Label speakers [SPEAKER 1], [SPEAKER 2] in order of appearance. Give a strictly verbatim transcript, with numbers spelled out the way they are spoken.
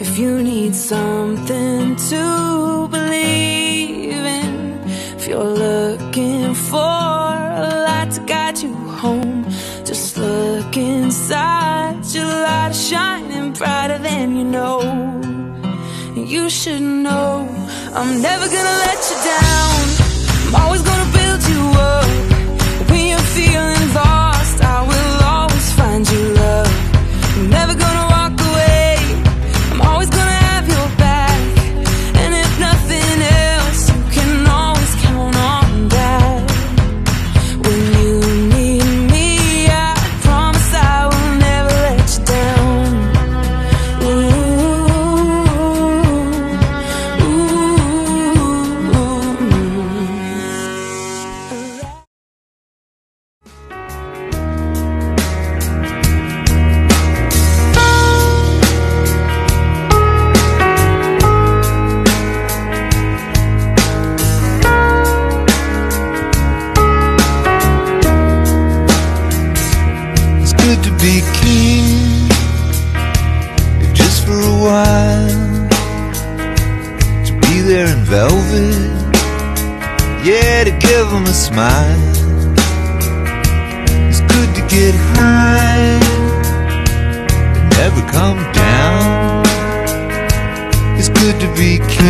[SPEAKER 1] If you need something to believe in, if you're looking for a light to guide you home, just look inside. Your light is shining brighter than you know. You should know I'm never gonna let you down. I'm always gonna build you up. When you're feeling lost, I will always find you love. I'm never gonna walk away. I'm always gonna have your back. And if nothing else, you can always count on that. When you need me, I promise I will never let you down. Ooh,
[SPEAKER 2] to be king, just for a while, to be there in velvet, yeah, to give them a smile. It's good to get high and never come down. It's good to be king.